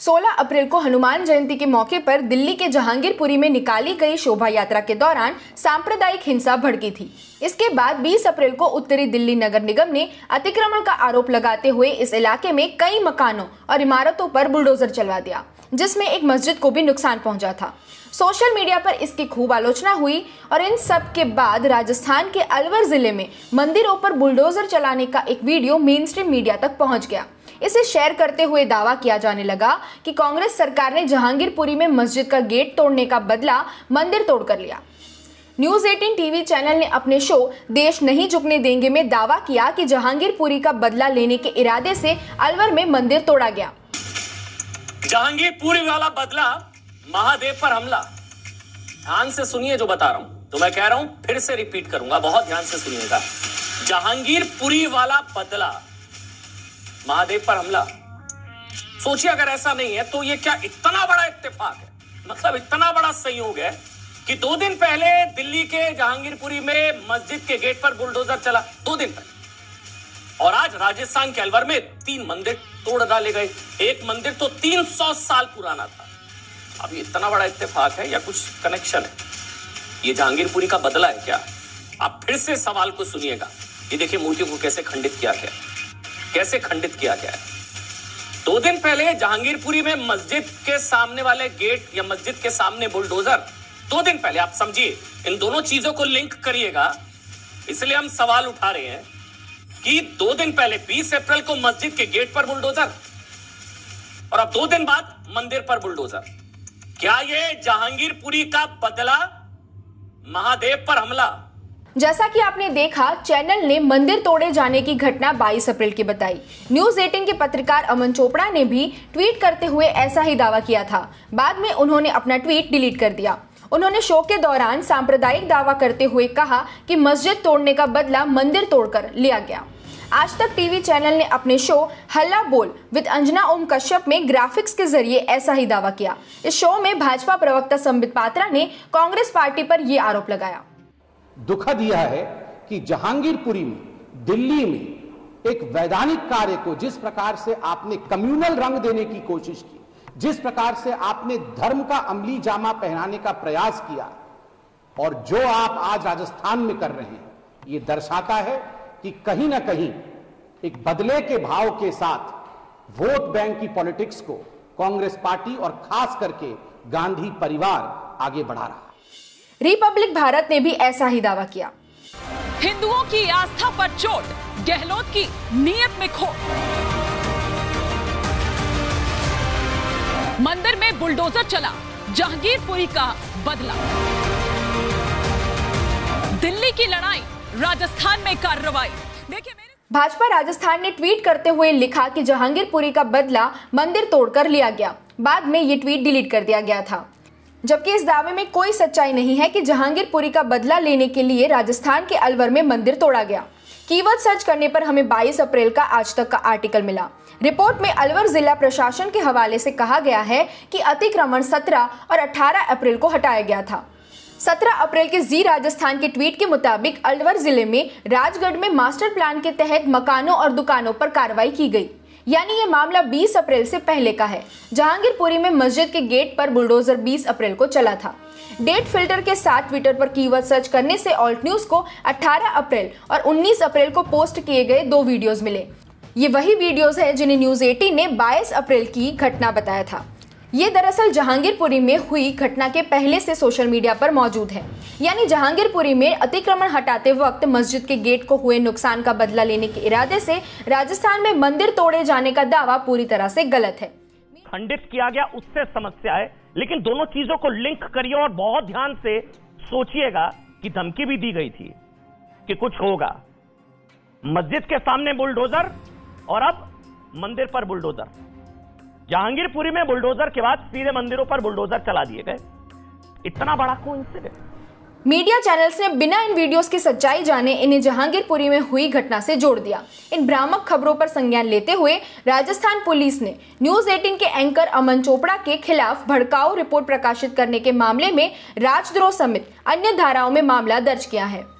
16 अप्रैल को हनुमान जयंती के मौके पर दिल्ली के जहांगीरपुरी में निकाली गई शोभा यात्रा के दौरान सांप्रदायिक हिंसा भड़की थी। इसके बाद 20 अप्रैल को उत्तरी दिल्ली नगर निगम ने अतिक्रमण का आरोप लगाते हुए इस इलाके में कई मकानों और इमारतों पर बुलडोजर चलवा दिया, जिसमें एक मस्जिद को भी नुकसान पहुंचा था। सोशल मीडिया पर इसकी खूब आलोचना हुई और इन सब के बाद राजस्थान के अलवर जिले में मंदिरों पर बुलडोजर चलाने का एक वीडियो मेन स्ट्रीम मीडिया तक पहुंच गया। इसे शेयर करते हुए दावा किया जाने लगा कि कांग्रेस सरकार ने जहांगीरपुरी में मस्जिद का गेट तोड़ने का बदला मंदिर तोड़कर लिया। न्यूज 18 टीवी चैनल ने अपने शो देश नहीं झुकने देंगे में दावा किया कि जहांगीरपुरी का बदला लेने के इरादे से अलवर में मंदिर तोड़ा गया। जहांगीरपुरी वाला बदला, महादेव पर हमला। ध्यान से सुनिए जो बता रहा हूं, तो मैं कह रहा हूं, फिर से रिपीट करूंगा, बहुत ध्यान से सुनिएगा। जहांगीरपुरी वाला बदला, महादेव पर हमला। सोचिए अगर ऐसा नहीं है तो ये क्या इतना बड़ा इत्तेफाक है, मतलब इतना बड़ा संयोग है कि 2 दिन पहले दिल्ली के जहांगीरपुरी में मस्जिद के गेट पर बुलडोजर चला, 2 दिन पहले, और आज राजस्थान के अलवर में 3 मंदिर तोड़ डाले गए। एक मंदिर तो 300 साल पुराना था। अब ये इतना बड़ा इत्तेफाक है या कुछ कनेक्शन है? ये जहांगीरपुरी का बदला है क्या? आप फिर से सवाल को सुनिएगा। ये देखिए मूर्ति को कैसे खंडित किया गया, कैसे खंडित किया गया है। 2 दिन पहले जहांगीरपुरी में मस्जिद के सामने वाले गेट या मस्जिद के सामने बुलडोजर, 2 दिन पहले। आप समझिए, इन दोनों चीजों को लिंक करिएगा। इसलिए हम सवाल उठा रहे हैं कि 2 दिन पहले 20 अप्रैल को मस्जिद के गेट पर बुलडोजर और अब 2 दिन बाद मंदिर पर बुलडोजर। क्या ये जहांगीरपुरी का बदला, महादेव पर हमला? जैसा कि आपने देखा, चैनल ने मंदिर तोड़े जाने की घटना 22 अप्रैल की बताई। न्यूज 18 के पत्रकार अमन चोपड़ा ने भी ट्वीट करते हुए ऐसा ही दावा किया था। बाद में उन्होंने अपना ट्वीट डिलीट कर दिया। उन्होंने शो के दौरान सांप्रदायिक दावा करते हुए कहा कि मस्जिद तोड़ने का बदला मंदिर तोड़कर लिया गया। आज तक टीवी चैनल ने अपने शो हल्ला बोल विद अंजना ओम कश्यप में ग्राफिक्स के जरिए ऐसा ही दावा किया। इस शो में भाजपा प्रवक्ता संबित पात्रा ने कांग्रेस पार्टी पर यह आरोप लगाया। दुखद यह है कि जहांगीरपुरी में, दिल्ली में एक वैधानिक कार्य को जिस प्रकार से आपने कम्युनल रंग देने की कोशिश की, जिस प्रकार से आपने धर्म का अमली जामा पहनाने का प्रयास किया, और जो आप आज राजस्थान में कर रहे हैं, यह दर्शाता है कि कहीं ना कहीं एक बदले के भाव के साथ वोट बैंक की पॉलिटिक्स को कांग्रेस पार्टी और खास करके गांधी परिवार आगे बढ़ा रहा है। रिपब्लिक भारत ने भी ऐसा ही दावा किया। हिंदुओं की आस्था पर चोट, गहलोत की नीयत में खोट। मंदिर में बुलडोजर चला, जहांगीरपुरी का बदला। दिल्ली की लड़ाई, राजस्थान में कार्रवाई। देखिए, भाजपा राजस्थान ने ट्वीट करते हुए लिखा कि जहांगीरपुरी का बदला मंदिर तोड़कर लिया गया। बाद में ये ट्वीट डिलीट कर दिया गया था, जबकि इस दावे में कोई सच्चाई नहीं है कि जहांगीरपुरी का बदला लेने के लिए राजस्थान के अलवर में मंदिर तोड़ा गया। कीवर्ड सर्च करने पर हमें 22 अप्रैल का आज तक का आर्टिकल मिला। रिपोर्ट में अलवर जिला प्रशासन के हवाले से कहा गया है कि अतिक्रमण 17 और 18 अप्रैल को हटाया गया था। 17 अप्रैल के जी राजस्थान के ट्वीट के मुताबिक अलवर जिले में राजगढ़ में मास्टर प्लान के तहत मकानों और दुकानों पर कार्रवाई की गई, यानी ये मामला 20 अप्रैल से पहले का है। जहांगीरपुरी में मस्जिद के गेट पर बुलडोजर 20 अप्रैल को चला था। डेट फिल्टर के साथ ट्विटर पर कीवर्ड सर्च करने से ऑल्ट न्यूज को 18 अप्रैल और 19 अप्रैल को पोस्ट किए गए 2 वीडियोस मिले। ये वही वीडियोस हैं जिन्हें न्यूज 18 ने 22 अप्रैल की घटना बताया था। ये दरअसल जहांगीरपुरी में हुई घटना के पहले से सोशल मीडिया पर मौजूद है। यानी जहांगीरपुरी में अतिक्रमण हटाते वक्त मस्जिद के गेट को हुए नुकसान का बदला लेने के इरादे से राजस्थान में मंदिर तोड़े जाने का दावा पूरी तरह से गलत है। खंडित किया गया उससे समस्या है, लेकिन दोनों चीजों को लिंक करिए और बहुत ध्यान से सोचिएगा कि धमकी भी दी गई थी कि कुछ होगा। मस्जिद के सामने बुलडोजर और अब मंदिर पर बुलडोजर। जहांगीरपुरी में बुलडोजर के बाद सीधे मंदिरों पर बुलडोजर चला दिए गए। इतना बड़ा कोइंसिडेंस। मीडिया चैनल्स ने बिना इन वीडियोस की सच्चाई जाने इन्हें जहांगीरपुरी में हुई घटना से जोड़ दिया। इन भ्रामक खबरों पर संज्ञान लेते हुए राजस्थान पुलिस ने न्यूज 18 के एंकर अमन चोपड़ा के खिलाफ भड़काऊ रिपोर्ट प्रकाशित करने के मामले में राजद्रोह समेत अन्य धाराओं में मामला दर्ज किया है।